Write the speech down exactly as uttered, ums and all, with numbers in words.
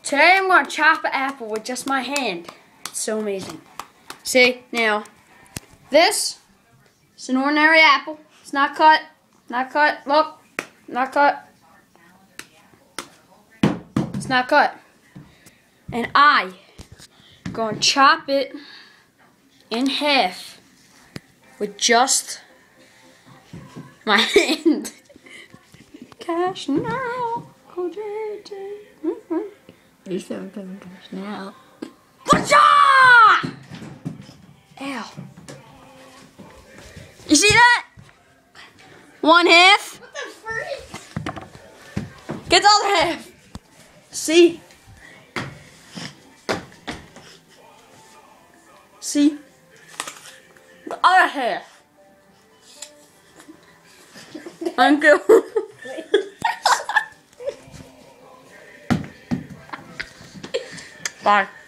Today I'm going to chop an apple with just my hand. It's so amazing. See, now, this is an ordinary apple. It's not cut. Not cut. Look. Not cut. It's not cut. And I am going to chop it in half with just my hand. Cash now. You said cash now. Whatcha! Ow. You see that? One half. What the freak? Get the other half. See? See? The other half. Thank you. Bye.